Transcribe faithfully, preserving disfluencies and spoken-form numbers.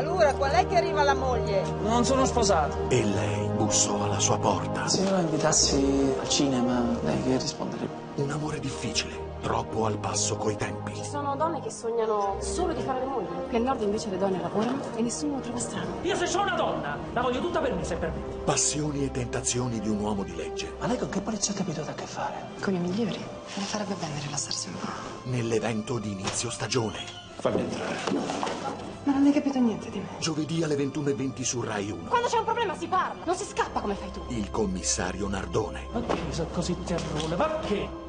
Allora, qual è che arriva la moglie? Non sono sposato. E lei bussò alla sua porta. Se io la invitassi al cinema, lei che risponderebbe? Un amore difficile, troppo al passo coi tempi. Ci sono donne che sognano solo di fare le mogli. Nel nord invece le donne lavorano e nessuno lo trova strano. Io se sono una donna, la voglio tutta per me, se permetti. Passioni e tentazioni di un uomo di legge. Ma lei con che polizia ha capito da che fare? Con i migliori. Me ne farebbe bene rilassarsi un po'. Nell'evento di inizio stagione. Fammi entrare. Ma non hai capito niente di me. Giovedì alle ventuno e venti su Rai uno. Quando c'è un problema si parla, non si scappa come fai tu. Il commissario Nardone. Ma che mi sa così terrone? Ma che?